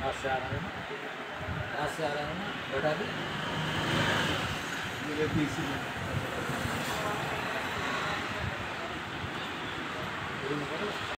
हाथ से आ रहा है ना, हाथ से आ रहा है ना, बैठा दी मेरे पीसी में।